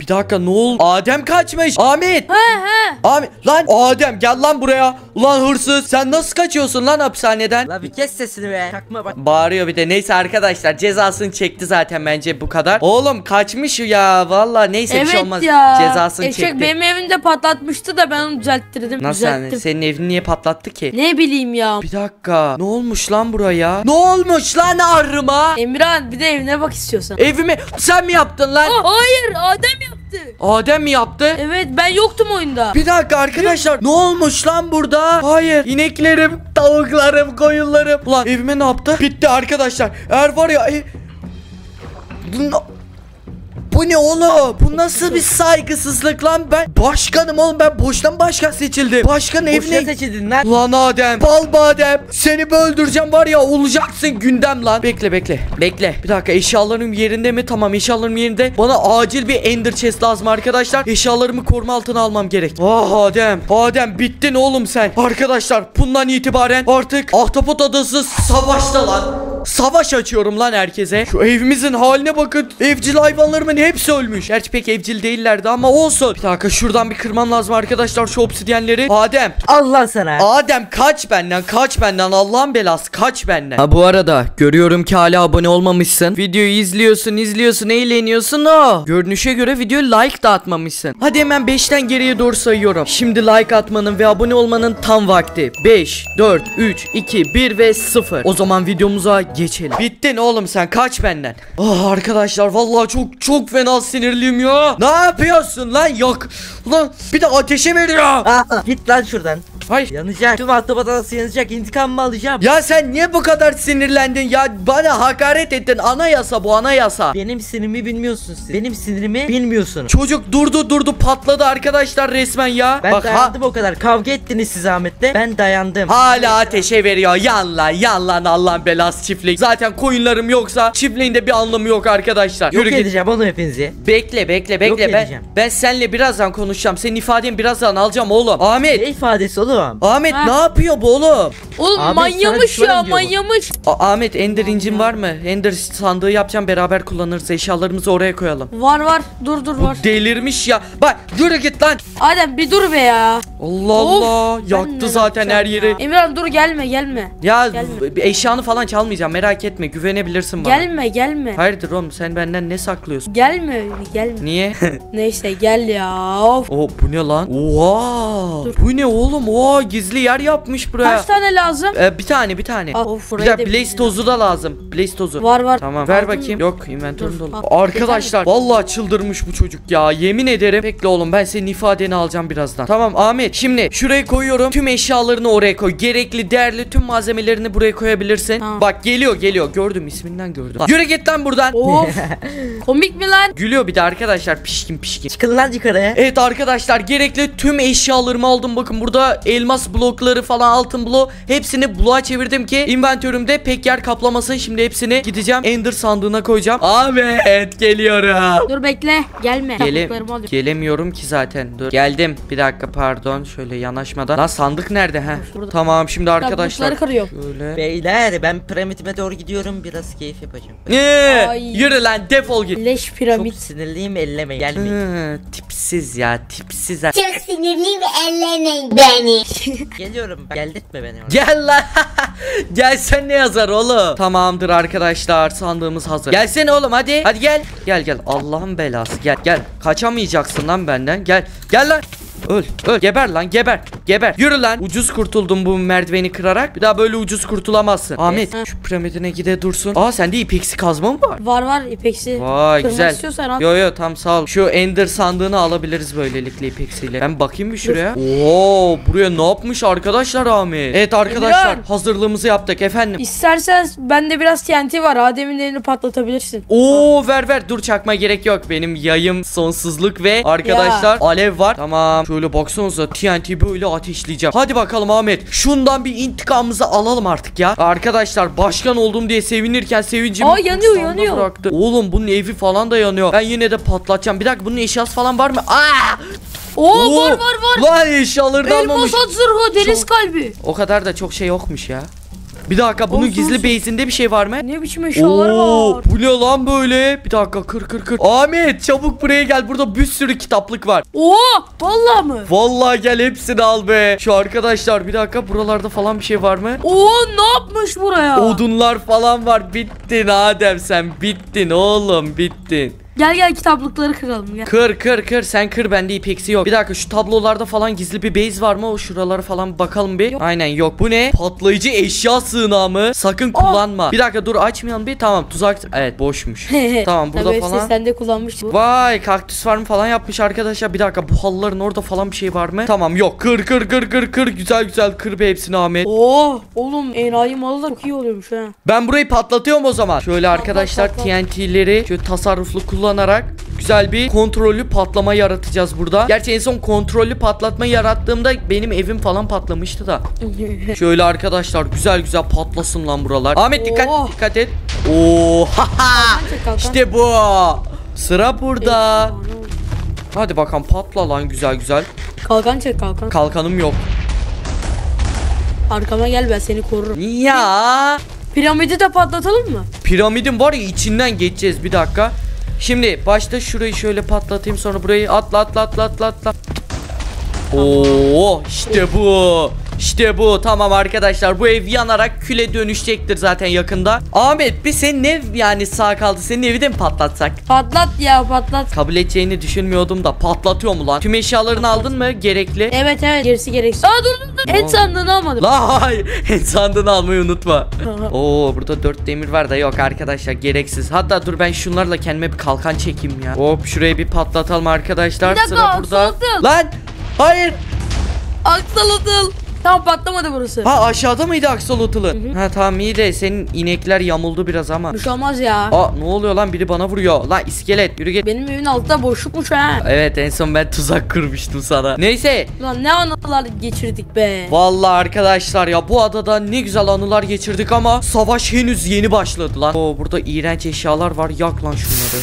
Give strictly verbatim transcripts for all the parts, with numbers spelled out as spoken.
Bir dakika ne oldu? Adem kaçmış. Ahmet. He he. Ahmet lan Adem gel lan buraya. Ulan hırsız sen nasıl kaçıyorsun lan hapishaneden? La bir kes sesini be. Çakma bak. Bağırıyor bir de. Neyse arkadaşlar cezasını çekti zaten bence bu kadar. Oğlum kaçmış ya. Vallahi neyse Evet bir şey olmaz. ya. Cezasını Eşek çekti. benim evimde patlatmıştı da ben onu düzelttirdim. Nasıl yani? düzelttim. Senin evini niye patlattı ki? Ne bileyim ya. Bir dakika. Ne olmuş lan buraya? Ne olmuş lan arıma? Emirhan bir de evine bak istiyorsan. Evimi sen mi yaptın lan? Aa, hayır Adem yaptı. Adem mi yaptı? Evet ben yoktum oyunda. Bir dakika arkadaşlar. Ne olmuş lan burada? Hayır. İneklerim, tavuklarım, koyunlarım. Ulan evime ne yaptı? Bitti arkadaşlar. Eğer var ya... E... Bu, bu ne oğlum? Bu nasıl bir saygısızlık lan? Ben başkanım oğlum. Ben boştan başkan seçildim. Başkan Boşuna evine... seçildin lan. Lan Adem, bal badem, seni öldüreceğim var ya, olacaksın gündem lan. Bekle bekle bekle bir dakika, eşyalarım yerinde mi? Tamam, eşyalarım yerinde. Bana acil bir ender chest lazım arkadaşlar. Eşyalarımı koruma altına almam gerek. Ah Adem, Adem bittin oğlum sen. Arkadaşlar bundan itibaren artık Ahtapot Adası savaşta lan. Savaş açıyorum lan herkese. Şu evimizin haline bakın. Evcil hayvanlarımın hepsi ölmüş. Gerçi pek evcil değillerdi ama olsun. Bir dakika şuradan bir kırmam lazım arkadaşlar şu obsidyenleri. Adem. Allah sana. Adem kaç benden, kaç benden, Allah'ın belası kaç benden. Ha bu arada görüyorum ki hala abone olmamışsın. Videoyu izliyorsun izliyorsun eğleniyorsun o. Görünüşe göre videoyu like da atmamışsın. Hadi hemen beşten geriye doğru sayıyorum. Şimdi like atmanın ve abone olmanın tam vakti. beş, dört, üç, iki, bir ve sıfır. O zaman videomuza geçelim. Bittin oğlum sen, kaç benden. Ah arkadaşlar vallahi çok çok fena sinirliyim ya. Ne yapıyorsun lan? Yok. Ulan bir de ateşe veriyor. Aa, git lan şuradan. Hayır. Yanacak. Tüm Ahtapot Adası yanacak. İntikamımı alacağım. Ya sen niye bu kadar sinirlendin ya? Bana hakaret ettin. Anayasa bu, anayasa. Benim sinirimi bilmiyorsun siz. Benim sinirimi bilmiyorsun. Çocuk durdu durdu patladı arkadaşlar resmen ya. Ben Bak ha, dayandım o kadar. Kavga ettiniz siz Ahmet'le. Ben dayandım. hala ateşe veriyor. Yan lan yan lan, Allah'ın belası çiftlik. Zaten koyunlarım yoksa çiftliğinde bir anlamı yok arkadaşlar. Yok Yürü git. edeceğim onu hepinizi. Bekle bekle Yok bekle. Ben, edeceğim. ben seninle birazdan konuşacağım. Senin ifadeni birazdan alacağım oğlum. Ahmet. Ne ifadesi oğlum? Ahmet Ha. ne yapıyor bu oğlum? Oğlum Abi, manyamış sana ya düşmanım diyor bu. manyamış. A- Ahmet Ender incin var mı? Ender sandığı yapacağım, beraber kullanırız. Eşyalarımızı oraya koyalım. Var var dur dur var. Bu delirmiş ya. Bak yürü git lan. Adem bir dur be ya. Allah Of, Allah. ben Yaktı ne zaten her yapacağım yeri. ya? Emirhan dur gelme gelme. Ya Gelme. b- eşyanı falan çalmayacağım, merak etme, güvenebilirsin bana. Gelme gelme. Hayırdır oğlum, sen benden ne saklıyorsun? Gelme gelme. Niye? Neyse gel ya. Of. O bu ne lan? Oha! Dur. Bu ne oğlum? Oha, gizli yer yapmış buraya. Kaç tane lazım? Ee, bir tane bir tane. Al, of, Bir burayı de da Blaze bilmiyorum. tozu da lazım. Blaze tozu. Var var. Tamam ver Aldın bakayım. mı? Yok, inventörüm Dur, dolu. al. Arkadaşlar vallahi çıldırmış bu çocuk ya. Yemin ederim. Bekle oğlum, ben senin ifadeni alacağım birazdan. Tamam Ahmet, şimdi şuraya koyuyorum. Tüm eşyalarını oraya koy. Gerekli, değerli tüm malzemelerini buraya koyabilirsin. Tamam. Bak geliyor geliyor. Gördüm, isminden gördüm. Lan, yürü git lan buradan. Of. Komik mi lan? Gülüyor bir de arkadaşlar, pişkin pişkin. Çıkın lan yukarıya. Evet arkadaşlar, gerekli tüm eşyalarımı aldım. Bakın burada elmas blokları falan, altın bloğu, hepsini bloğa çevirdim ki inventörümde pek yer kaplamasın. Şimdi hepsini gideceğim Ender sandığına koyacağım. Ahmet geliyorum. Dur bekle gelme. Gele Yaptıklarımı alayım. gelemiyorum ki zaten. Dur. Geldim. Bir dakika pardon. Şöyle yanaşmadan. Lan sandık nerede ha? Şurada. Tamam şimdi arkadaşlar. Yaptıkları kırıyor. Şöyle. Beyler ben piramidime doğru gidiyorum. Biraz keyif yapacağım. Ee, Ay. yürü lan, defol git. Leş Çok piramit. sinirliyim, elleme gelmeyin. Hı, tipsiz ya, tipsiz. ha. Çok sinirliyim, ellemeyin beni. Geliyorum. Geldirtme beni oraya. Gel lan. Gel sen, ne yazar oğlum? Tamamdır arkadaşlar, sandığımız hazır. Gelsene oğlum, hadi. Hadi gel. Gel gel, Allah'ın belası. Gel gel. Kaçamayacaksın lan benden. Gel. Gel lan. Öl öl, geber lan, geber geber. Yürü lan. Ucuz kurtuldum bu merdiveni kırarak. Bir daha böyle ucuz kurtulamazsın. Ahmet Ha. şu piramidine gide dursun. Aa sende ipeksi kazma mı var? Var var ipeksi. Vay Kırmak güzel. istiyorsan al. Yo yo tam sağ ol. Şu ender sandığını alabiliriz böylelikle ipeksiyle. Ben bakayım bir şuraya. Oo buraya ne yapmış arkadaşlar Ahmet? Evet arkadaşlar, Emirhan. hazırlığımızı yaptık efendim. İstersen bende biraz T N T var. Adem'in elini patlatabilirsin. Oo ver ver, dur çakma gerek yok. Benim yayım sonsuzluk ve arkadaşlar Ya. alev var. Tamam şöyle baksanıza, T N T böyle ateşleyeceğim. Hadi bakalım Ahmet, şundan bir intikamımızı alalım artık ya. Arkadaşlar başkan oldum diye sevinirken sevincimi Aa, yanıyor, kursağımda yanıyor. bıraktı. Oğlum bunun evi falan da yanıyor. Ben yine de patlatacağım. Bir dakika, bunun eşyası falan var mı? Aa! Oo, Oo! var var var. Lan eşyaları da almamış. Elmas at zırhı deniz Çok- kalbi. O kadar da çok şey yokmuş ya. Bir dakika bunun Olsun, gizli olsun. base'inde bir şey var mı? Ne biçim eşyalar Oo, var. bu ne lan böyle? Bir dakika kır kır kır. Ahmet çabuk buraya gel. Burada bir sürü kitaplık var. Oo, vallahi mı? Vallahi gel hepsini al be. Şu arkadaşlar bir dakika buralarda falan bir şey var mı? Oo, ne yapmış buraya? Odunlar falan var. Bittin Adem sen. Bittin oğlum bittin. Gel gel kitaplıkları kıralım gel. Kır kır kır sen kır, bende ipeksi yok. Bir dakika şu tablolarda falan gizli bir base var mı? O şuralara falan bakalım bir. Yok. Aynen yok. Bu ne? Patlayıcı eşya sığınağı mı? Sakın Oh. kullanma. Bir dakika dur açmayalım bir. Tamam tuzak. Evet boşmuş. Tamam burada Tabii falan. sen de kullanmıştın. Vay kaktüs farmı falan yapmış arkadaşlar. Bir dakika bu halıların orada falan bir şey var mı? Tamam yok. Kır kır kır kır kır. Güzel güzel kır be hepsini Ahmet. Oo, oğlum enayi malı da çok iyi oluyormuş ha. Ben burayı patlatıyorum o zaman. Şöyle arkadaşlar patlat. T N T'leri şöyle tasarruflu kullanarak güzel bir kontrollü patlama yaratacağız burada. Gerçi en son kontrollü patlatma yarattığımda benim evim falan patlamıştı da. Şöyle arkadaşlar güzel güzel patlasın lan buralar. Ahmet dikkat Oh. dikkat et. Oo haha. Kalkan çek, kalkan. İşte bu. Sıra burada. Efsane oldu. Hadi bakalım patla lan güzel güzel. Kalkan çek kalkan. Kalkanım yok. Arkama gel ben seni korurum. Ya. Piramidi de patlatalım mı? Piramidin var ya içinden geçeceğiz bir dakika. Şimdi başta şurayı şöyle patlatayım, sonra burayı atla atla atla atla atla. Oo işte bu. İşte bu. Tamam arkadaşlar bu ev yanarak küle dönüşecektir zaten yakında. Ahmet bir senin ev yani sağ kaldı. Senin evi de mi patlatsak? Patlat ya patlat. Kabul edeceğini düşünmüyordum da patlatıyor mu lan? Tüm eşyalarını aldın mı gerekli? Evet evet gerisi gereksiz. Aa dur dur dur. En sandığını almadım. La hayır. Sandığını almayı unutma. Oo burada dört demir var da yok arkadaşlar gereksiz. Hatta dur ben şunlarla kendime bir kalkan çekeyim ya. Hop şurayı bir patlatalım arkadaşlar. Bir dakika, Sıra burada. soğudum. Lan hayır. Aksalatıl. Tam patlamadı burası. Ha aşağıda mıydı aksolotlu? Ha tamam iyi de senin inekler yamuldu biraz ama. Bir şey olmaz ya. Aa ne oluyor lan, biri bana vuruyor. Lan iskelet yürü git. Benim evimin altında boşlukmuş ha. Evet en son ben tuzak kurmuştum sana. Neyse. Lan ne anılar geçirdik be. Vallahi arkadaşlar ya bu adada ne güzel anılar geçirdik ama savaş henüz yeni başladı lan. Oo burada iğrenç eşyalar var, yak lan şunları.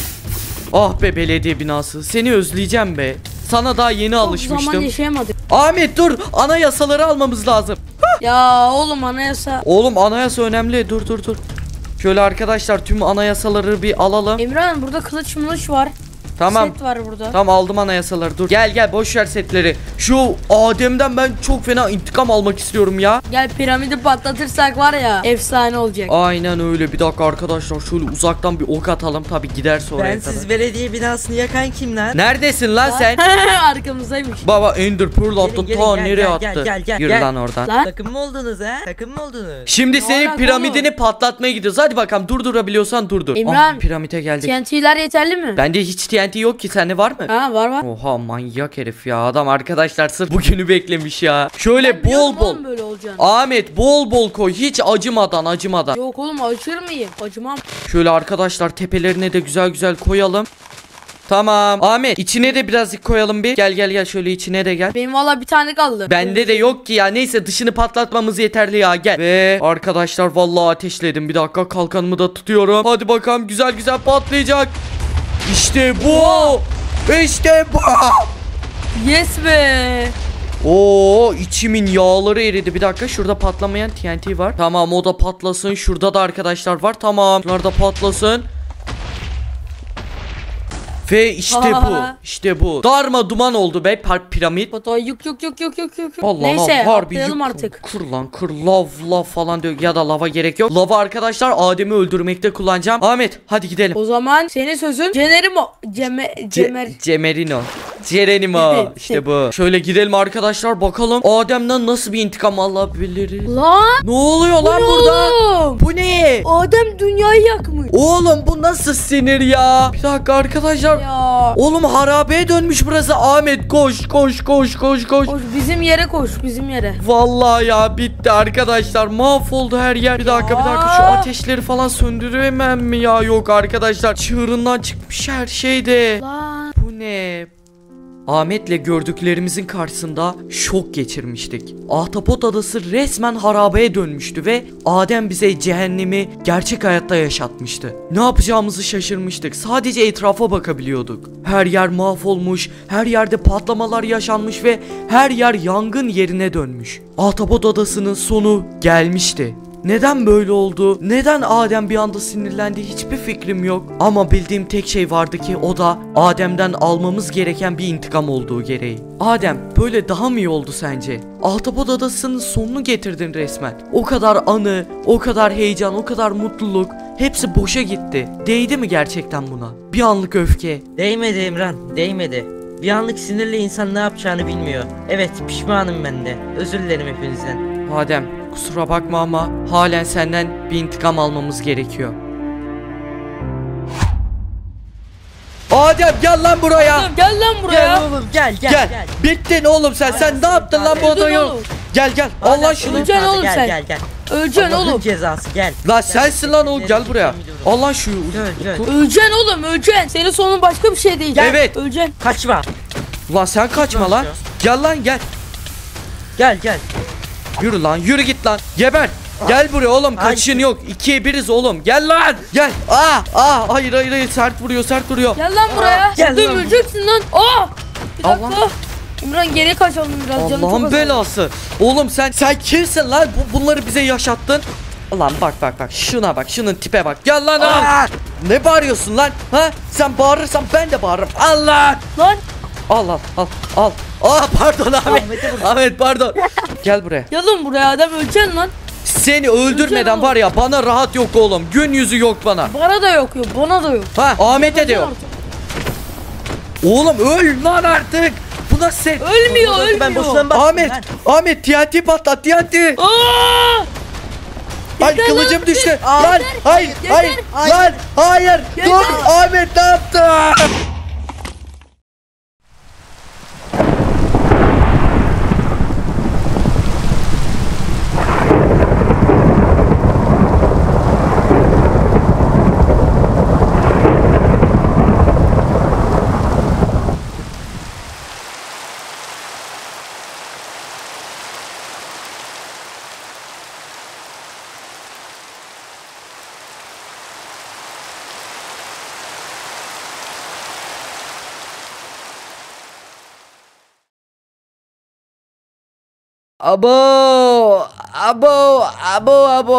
Ah be belediye binası, seni özleyeceğim be. Sana daha yeni Çok zaman alışmıştım. yaşayamadık. Ahmet dur, anayasaları almamız lazım. Ya oğlum anayasa. Oğlum anayasa önemli, dur dur dur. Şöyle arkadaşlar tüm anayasaları bir alalım. Emran burada kılıç mılıç var. Tamam. Set var burada. Tamam aldım anayasaları, dur. Gel gel boş ver setleri. Şu Adem'den ben çok fena intikam almak istiyorum ya. Gel piramidi patlatırsak var ya efsane olacak. Aynen öyle. Bir dakika arkadaşlar şöyle uzaktan bir ok atalım, tabi gider sonra. Ben siz belediye binasını yakan kim lan? Neredesin lan sen? Arkamızdaymış. Baba Ender Pearl attı, Gelin, gelin, ta gel, nereye gel, attı? gel, gel, gel, Yürü gel. lan oradan. Lan Takım mı oldunuz ha? Takım mı oldunuz? Şimdi Ne senin alaka piramidini patlatmaya gidiyoruz. Hadi bakalım durdurabiliyorsan durdur. İmran, Ah, piramide geldik. T N T'ler yeterli mi? Bende hiç T N T yok ki, sende var mı? Ha var var. Oha manyak herif ya, adam arkadaşlar sırf bugünü beklemiş ya. Şöyle Ben biliyordum bol bol. oğlum böyle olacağını. Ahmet bol bol koy, hiç acımadan acımadan. Yok oğlum acır mıyım? Acımam. Şöyle arkadaşlar tepelerine de güzel güzel koyalım. Tamam. Ahmet içine de birazcık koyalım bir. Gel gel gel şöyle içine de gel. Benim valla bir tane kaldı. Bende de yok ki ya. Neyse dışını patlatmamız yeterli ya. Gel. Ve arkadaşlar vallahi ateşledim. Bir dakika kalkanımı da tutuyorum. Hadi bakalım güzel güzel patlayacak. İşte bu. İşte bu. Yes be. Oo içimin yağları eridi. Bir dakika şurada patlamayan T N T var. Tamam o da patlasın. Şurada da arkadaşlar var. Tamam. Bunlar da patlasın. Ve işte bu. İşte bu. Darma duman oldu be piramit. Foto yuk yuk yuk yuk yuk yuk. Vallahi Neyse lan, harbi atlayalım yük- artık. Kır lan kır, lav lav falan diyor. Ya da lava gerek yok. Lava arkadaşlar Adem'i öldürmekte kullanacağım. Ahmet hadi gidelim. O zaman senin sözün Cenerimo. Ceme, Cemer. Ce- Cemerino. Cerenimo. İşte bu. Şöyle gidelim arkadaşlar bakalım Adem'den nasıl bir intikam alabiliriz. Lan. Ne oluyor lan Bu ne burada? oğlum? Bu ne? Adem dünyayı yakmış. Oğlum bu nasıl sinir ya? Bir dakika arkadaşlar. Ya. Oğlum harabeye dönmüş burası. Ahmet koş koş koş koş koş. Koş bizim yere koş bizim yere. Vallahi ya bitti arkadaşlar, mahvoldu her yer. Bir dakika bir dakika şu Ya. ateşleri falan söndüremem mi ya? Yok arkadaşlar çığırından çıkmış her şeyde. Lan. Bu ne? Ahmet'le gördüklerimizin karşısında şok geçirmiştik. Ahtapot adası resmen harabeye dönmüştü ve Adem bize cehennemi gerçek hayatta yaşatmıştı. Ne yapacağımızı şaşırmıştık. Sadece etrafa bakabiliyorduk. Her yer mahvolmuş, her yerde patlamalar yaşanmış ve her yer yangın yerine dönmüş. Ahtapot adasının sonu gelmişti. Neden böyle oldu? Neden Adem bir anda sinirlendi? Hiçbir fikrim yok. Ama bildiğim tek şey vardı ki o da Adem'den almamız gereken bir intikam olduğu gereği. Adem, böyle daha mı iyi oldu sence? Ahtapot Adası'nın sonunu getirdin resmen. O kadar anı, o kadar heyecan, o kadar mutluluk hepsi boşa gitti. Değdi mi gerçekten buna? Bir anlık öfke. Değmedi Emran, değmedi. Bir anlık sinirli insan ne yapacağını bilmiyor. Evet, pişmanım ben de. Özür dilerim hepinizden. Adem, kusura bakma ama halen senden bir intikam almamız gerekiyor. Adem gel lan buraya. Adem, gel lan buraya. Gel oğlum, gel gel Gel. gel. Bittin oğlum sen. Sen ne yaptın lan bu Öldün odayı? oğlum. Gel gel. Allah şunu. Öleceksin Hadi oğlum gel, sen. Gel gel. Öleceksin Allah'ın oğlum. cezası gel. Lan sensin lan oğlum, gel buraya. Allah şu. Gel, gel. Öleceksin oğlum, öleceksin. Senin sonun başka bir şey değil. Evet. Öleceksin. Kaçma. Lan sen kaçma lan. Gel lan gel. Gel gel. Yürü lan, yürü git lan. Geber. Gel buraya oğlum, Ay. kaçışın yok. İkiye biriz oğlum. Gel lan. Gel. Aa, aa, hayır hayır hayır, sert vuruyor, sert vuruyor. Gel lan buraya. Gel Dur, lan. öleceksin lan. Aa! Bir dakika. Allah. İmran geri kaçalım biraz. Canım çok Allah'ın az. belası. Oğlum sen sen kimsin lan? Bu, bunları bize yaşattın. Lan bak bak bak. Şuna bak. Şunun tipe bak. Gel lan. al. Aa! Ne bağırıyorsun lan? Ha? Sen bağırırsan ben de bağırırım. Allah. Lan Al al al al. Aa pardon Ahmet. Ahmet'e vur. Ahmet pardon. Gel buraya. gel lan buraya adam, öleceksin lan. Seni öldürmeden oğlum. var ya, bana rahat yok oğlum. Gün yüzü yok bana. Bana da yok yok, bana da yok. Ha, Ahmet'e de yok. Oğlum öl lan artık. Bu nasıl sen? Ölmüyor, ölmüyor. Ben boşuna bastım Ahmet, lan. Ahmet T N T patlat, T N T. Aa! Ay Yeter kılıcım lan, düştü. Aa, Lan yeter, hayır yeter, hayır hayır. lan hayır. Yeter. Dur Ahmet ne yaptı? Abo, abo, abo, abo.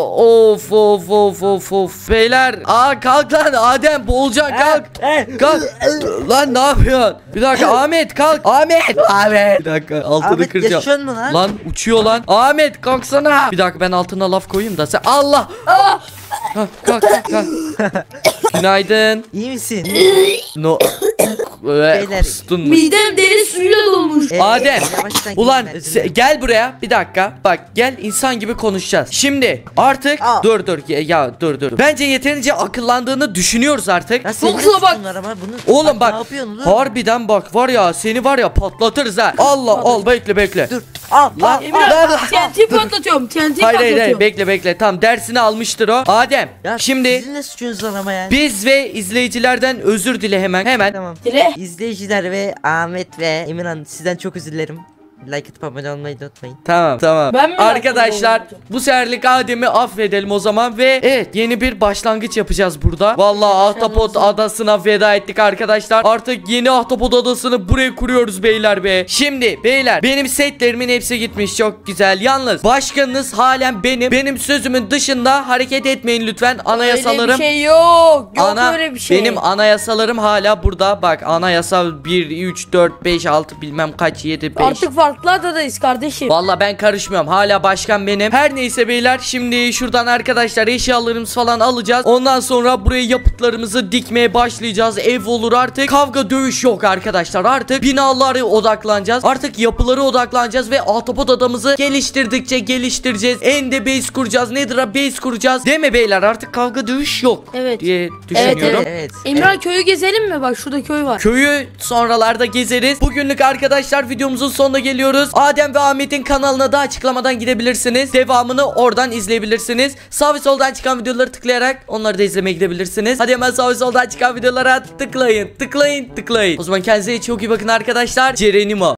Of of of of of. Beyler, aa kalk lan Adem, boğulacaksın, kalk. Eh, Kalk. Lan ne yapıyorsun? Bir dakika Ahmet kalk. Ahmet. Ahmet. Bir dakika altını Ahmet kıracağım. yaşıyor mu lan? Lan uçuyor lan. Ahmet kalksana. Bir dakika ben altına laf koyayım da sen. Allah. Hah, kalk kalk kalk. Günaydın. İyi misin? No. Beyler. Kustun mu? Midem deri suyuyla dolmuş. Ee, Adem, yavaştan ulan gidin, özür se- dilerim. gel buraya bir dakika. Bak gel, insan gibi konuşacağız. Şimdi artık Aa. dur dur ya, ya dur dur. Bence yeterince akıllandığını düşünüyoruz artık. Ya senin Yoksa de bak- suçun var ama bunu... Oğlum bak, Ne yapıyorsun oğlum? harbiden bak var ya, seni var ya patlatırız ha. Allah al, bekle bekle. Dur. Al Lan, al. Emran lan, T N T patlatıyorum. T N T Hayır patlatıyorum. hayır hayır, bekle bekle, tamam dersini almıştır o. Adem Ya şimdi sizin ne suçunuz var ama yani? biz ve izleyicilerden özür dile hemen hemen. Tamam. Dile. İzleyiciler ve Ahmet ve Emirhan, sizden çok özür dilerim. Like atıp abone olmayı da unutmayın. Tamam tamam. Ben mi Arkadaşlar yaptım? bu seferlik Adem'i affedelim o zaman ve evet, yeni bir başlangıç yapacağız burada. Vallahi Ahtapot Adası'na veda ettik arkadaşlar. Artık yeni Ahtapot Adası'nı buraya kuruyoruz beyler be. Şimdi beyler, benim setlerimin hepsi gitmiş, çok güzel. Yalnız başkanınız halen benim. Benim sözümün dışında hareket etmeyin lütfen. Anayasalarım Öyle bir şey yok. Yok Ana, öyle bir şey. benim anayasalarım hala burada. Bak anayasa bir, üç, dört, beş, altı bilmem kaç, yedi, beş. Artık farklı adadayız kardeşim. Valla ben karışmıyorum. Hala başkan benim. Her neyse beyler, şimdi şuradan arkadaşlar eşyalarımızı falan alacağız. Ondan sonra buraya yapıtlarımızı dikmeye başlayacağız. Ev olur artık. Kavga dövüş yok arkadaşlar. Artık binalara odaklanacağız. Artık yapılara odaklanacağız ve Ahtapot adamızı geliştirdikçe geliştireceğiz. Ende base kuracağız. Nether'a base kuracağız. Değil mi beyler? Artık kavga dövüş yok Evet. diye düşünüyorum. evet. Evet. İmran köyü gezelim mi? Bak şurada köy var. Köyü sonralarda gezeriz. Bugünlük arkadaşlar videomuzun sonuna geliyoruz. Adem ve Ahmet'in kanalına da açıklamadan gidebilirsiniz. Devamını oradan izleyebilirsiniz. Sağ ve soldan çıkan videoları tıklayarak onları da izlemeye gidebilirsiniz. Hadi hemen sağ ve soldan çıkan videolara tıklayın. Tıklayın tıklayın. O zaman kendinize çok iyi bakın arkadaşlar. Cerenimo.